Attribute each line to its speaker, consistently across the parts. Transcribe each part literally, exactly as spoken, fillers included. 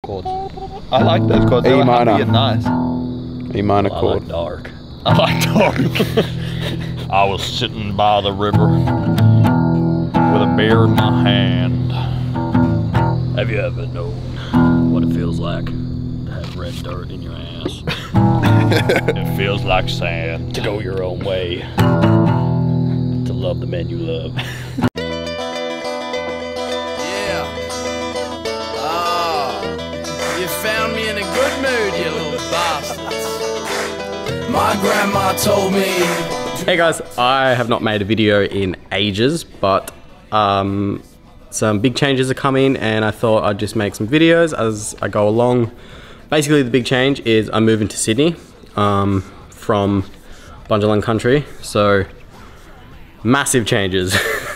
Speaker 1: chords. I like those chords.
Speaker 2: E minor.
Speaker 1: Happy and nice.
Speaker 2: E minor
Speaker 3: Well,
Speaker 2: chord.
Speaker 3: I like dark.
Speaker 1: I like dark. I was sitting by the river with a beer in my hand.
Speaker 3: Have you ever known what it feels like to have red dirt in your ass?
Speaker 1: It feels like sand.
Speaker 3: To go your own way. To love the man you love.
Speaker 4: Yeah. Ah, you found me in a good mood, you little bastards. My grandma told me.
Speaker 5: Hey guys, I have not made a video in ages, but um, some big changes are coming and I thought I'd just make some videos as I go along. Basically the big change is I'm moving to Sydney um, from Bunjdalung country, so massive changes.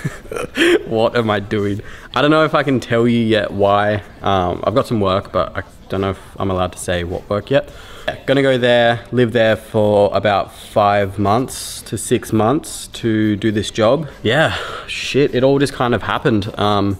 Speaker 5: What am I doing? I don't know if I can tell you yet why. Um, I've got some work, but I don't know if I'm allowed to say what work yet. Yeah, gonna go there, live there for about five months to six months to do this job. Yeah, shit, it all just kind of happened. Um,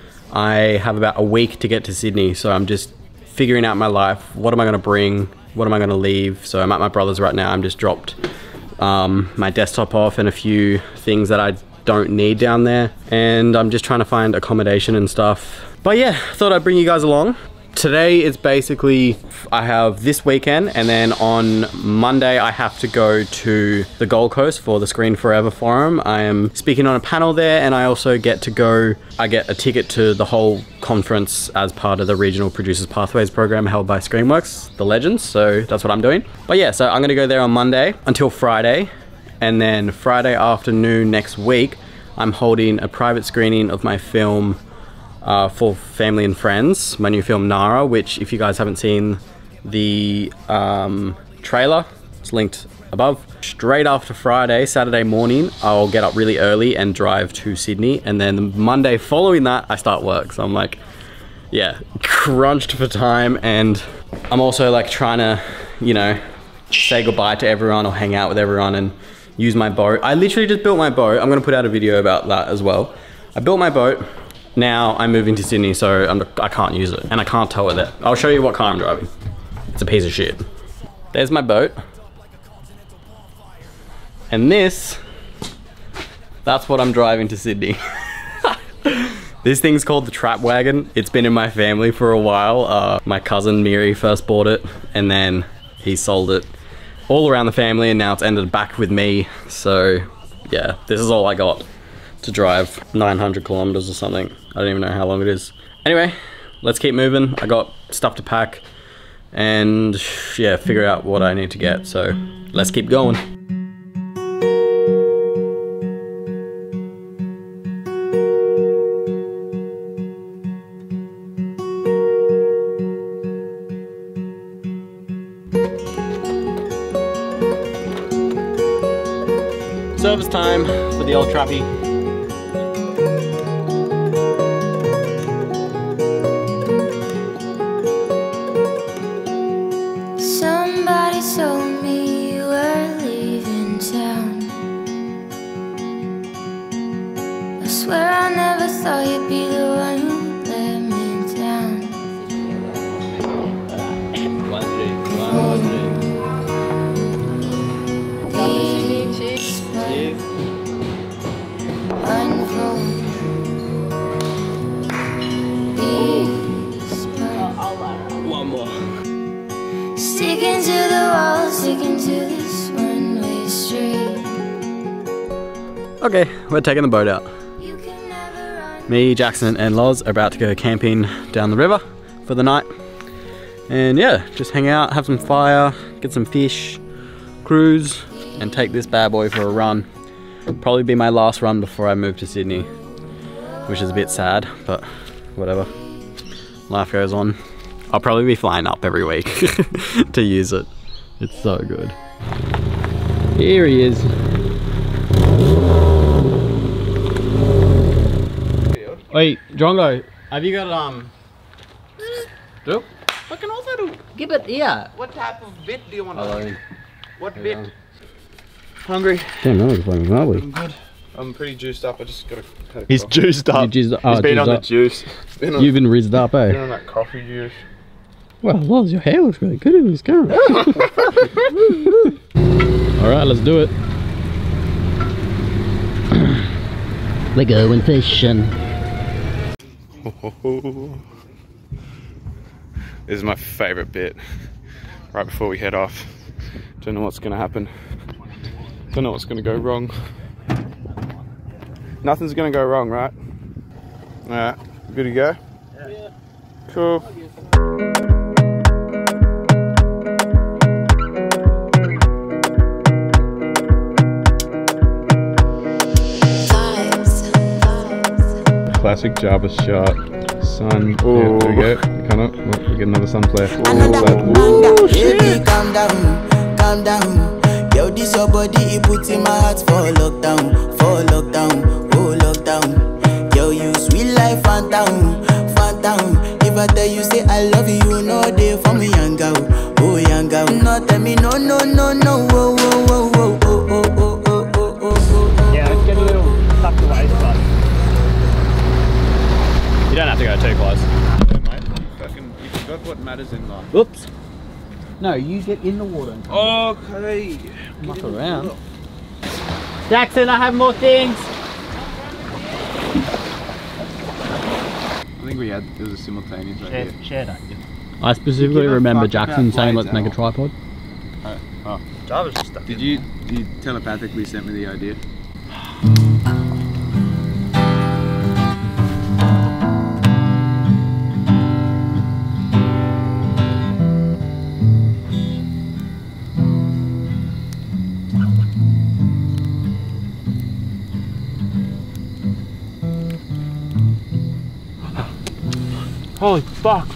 Speaker 5: I have about a week to get to Sydney, so I'm just figuring out my life. What am I gonna bring? What am I gonna leave? So I'm at my brother's right now. I'm just dropped um, my desktop off and a few things that I don't need down there. And I'm just trying to find accommodation and stuff. But yeah, thought I'd bring you guys along. Today is basically, I have this weekend and then on Monday I have to go to the Gold Coast for the Screen Forever Forum. I am speaking on a panel there and I also get to go, I get a ticket to the whole conference as part of the Regional Producers Pathways program held by Screenworks, the Legends, so that's what I'm doing. But yeah, so I'm gonna go there on Monday until Friday, and then Friday afternoon next week, I'm holding a private screening of my film Uh, for family and friends, my new film Naarm, which if you guys haven't seen the um, trailer, it's linked above. Straight after Friday, Saturday morning, I'll get up really early and drive to Sydney, and then the Monday following that, I start work. So I'm like, yeah, crunched for time, and I'm also like trying to, you know, say goodbye to everyone or hang out with everyone and use my boat. I literally just built my boat. I'm gonna put out a video about that as well. I built my boat. Now I'm moving to Sydney, so I'm, I can't use it and I can't tow it there. I'll show you what car I'm driving. It's a piece of shit. There's my boat. And this, that's what I'm driving to Sydney. This thing's called the Trap Wagon. It's been in my family for a while. Uh, my cousin Miri first bought it and then he sold it all around the family and now it's ended back with me. So yeah, this is all I got to drive nine hundred kilometers or something. I don't even know how long it is. Anyway, let's keep moving. I got stuff to pack and yeah, figure out what I need to get. So let's keep going. Service time for the old trappy.
Speaker 6: Somebody told me you were leaving town. I swear I never thought you'd be the one who let me down.
Speaker 5: One more.
Speaker 6: Sticking to the wall, sticking to this one-way street.
Speaker 5: Okay, we're taking the boat out.
Speaker 6: You can never run.
Speaker 5: Me, Jackson and Loz are about to go camping down the river for the night. And yeah, just hang out, have some fire, get some fish, cruise, and take this bad boy for a run. Probably be my last run before I move to Sydney, which is a bit sad, but whatever. Life goes on. I'll probably be flying up every week to use it. It's so good. Here he is. Wait, Drongo, have you got um? Do? Fucking also do. Give it here.
Speaker 1: What type of bit do you want
Speaker 5: Hello.
Speaker 1: to What bit? Hungry?
Speaker 5: Damn, that was fucking lovely.
Speaker 1: I'm good. I'm pretty juiced up. I just gotta cut a
Speaker 2: He's
Speaker 1: coffee.
Speaker 2: juiced up.
Speaker 5: You juiced- oh,
Speaker 2: He's been
Speaker 5: juiced
Speaker 2: on the
Speaker 5: up.
Speaker 2: juice.
Speaker 1: Been on,
Speaker 5: You've been rizzed up,
Speaker 1: been
Speaker 5: eh?
Speaker 1: on that coffee juice.
Speaker 5: Well, Loz, your hair looks really good in this camera. Alright, let's do it. We're going fishing. This is my favourite bit. Right before we head off. Don't know what's going to happen. Don't know what's going to go wrong. Nothing's going to go wrong, right? Alright, good to go? Yeah. Cool. Classic Java shot. Sun. Yeah, there we go. Come up. Oh, we get another sun flare.
Speaker 2: Oh, shit. Calm down, calm down. Yo, this your body, it puts in my heart for lockdown, for lockdown, oh lockdown. Yo, you sweet life, phantom, phantom. If I tell you say I love you, you know they for me, young girl, oh young girl. No, tell me no, no, no, no, oh, oh, oh, oh, oh, oh, oh, oh, oh, oh.
Speaker 3: Yeah, let's get a little tucked away, but you don't have to go too close.
Speaker 5: Yeah, mate. Fucking, you forgot what matters in life.
Speaker 3: Whoops. No, you get in the water.
Speaker 5: Okay.
Speaker 3: Muck around. Jackson, I have more things.
Speaker 5: I think we had, it was a simultaneous right here.
Speaker 3: Share that.
Speaker 5: I specifically remember Jackson saying, let's make a tripod.
Speaker 3: Oh, oh. Java's just stuck.
Speaker 5: Did you, you telepathically sent me the idea?
Speaker 3: Holy fuck!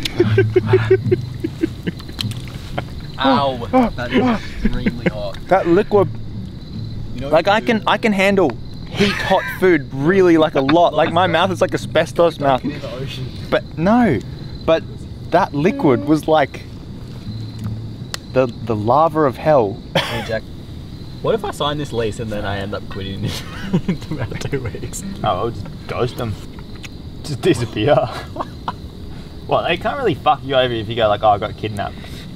Speaker 3: Ow! That is extremely hot.
Speaker 7: That liquid, you know, like I can, I can handle heat hot food really like a lot. Like my mouth is like asbestos mouth. But no, but that liquid was like the the lava of hell.
Speaker 3: Hey Jack, what if I sign this lease and then I end up quitting in about two weeks?
Speaker 7: Oh, I'll just ghost them. Just disappear. Well, they can't really fuck you over if you go like, oh, I got kidnapped.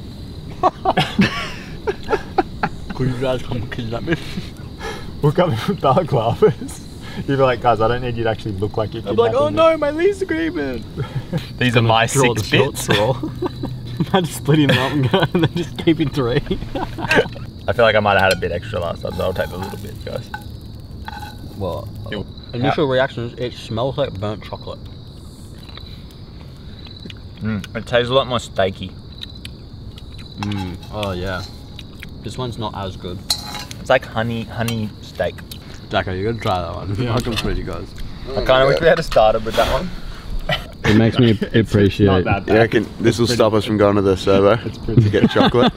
Speaker 3: Could you guys come kidnap me?
Speaker 7: We'll come in with dark lavas. You'd be like, guys, I don't need you to actually look like you're
Speaker 3: I'd be like, oh
Speaker 7: me.
Speaker 3: no, my lease agreement.
Speaker 7: These are my six bits.
Speaker 3: Imagine splitting them up and, go, and then just keeping three.
Speaker 7: I feel like I might have had a bit extra last time, so I'll take the little bit, guys.
Speaker 3: What? Initial reactions, it smells like burnt chocolate.
Speaker 7: Mm, it tastes a lot more steaky.
Speaker 3: Mm. Oh yeah. This one's not as good.
Speaker 7: It's like honey, honey steak.
Speaker 3: Jacko, you gotta try that one. Yeah, I can spread you guys.
Speaker 7: I kind of wish we had started with that one.
Speaker 5: It makes me appreciate.
Speaker 3: Not that bad.
Speaker 8: You reckon this will stop us from going to the servo to get chocolate?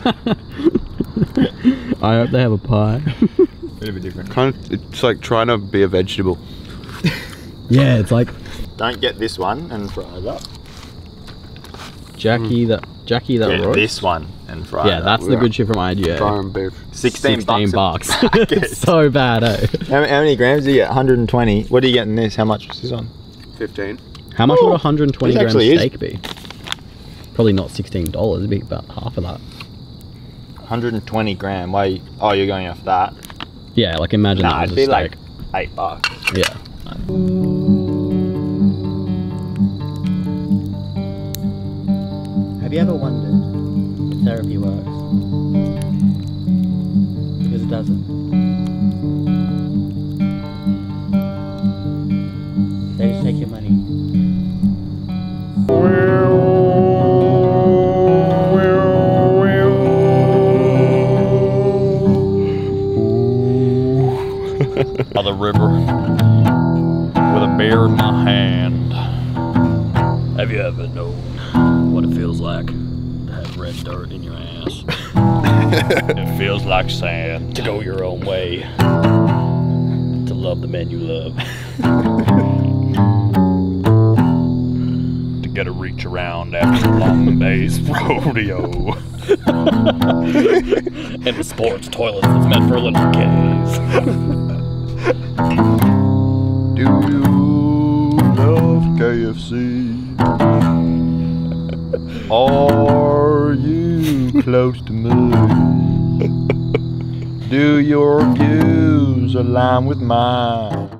Speaker 5: I hope they have a pie.
Speaker 7: Bit of a different.
Speaker 8: Kind of, it's like trying to be a vegetable.
Speaker 5: Yeah, it's like
Speaker 7: Don't get this one and fry it up.
Speaker 5: Jackie that Jackie that
Speaker 7: Get
Speaker 5: roast.
Speaker 7: this one and fry
Speaker 5: Yeah,
Speaker 7: it
Speaker 5: that's
Speaker 7: up.
Speaker 5: the good shit from I G A.
Speaker 8: Fire and beef.
Speaker 7: sixteen,
Speaker 5: Sixteen
Speaker 7: bucks.
Speaker 5: bucks. It's so bad, eh?
Speaker 7: How, how many grams do you get? one hundred twenty. What do you get in this? How much was this on?
Speaker 8: Fifteen.
Speaker 5: How much would a one hundred twenty
Speaker 7: This
Speaker 5: gram
Speaker 7: actually is-
Speaker 5: steak be? Probably not sixteen dollars. It'd be about half of that.
Speaker 7: one hundred twenty gram. Why? You, oh, you're going off that?
Speaker 5: Yeah, like imagine
Speaker 7: Nah,
Speaker 5: that
Speaker 7: it'd
Speaker 5: was a
Speaker 7: be like
Speaker 5: steak.
Speaker 7: eight bucks.
Speaker 5: Yeah.
Speaker 3: Have you ever wondered if therapy works? Because it doesn't. They just take your money.
Speaker 1: By the river with a beer in my hand.
Speaker 3: Have you ever known what it feels like to have red dirt in your ass?
Speaker 1: It feels like sand.
Speaker 3: To go your own way. To love the man you love.
Speaker 1: To get a reach around after a long day's rodeo.
Speaker 3: And the sports toilet that's meant for little kids.
Speaker 8: Do you love K F C?
Speaker 7: Are you close to me? Do your views align with mine?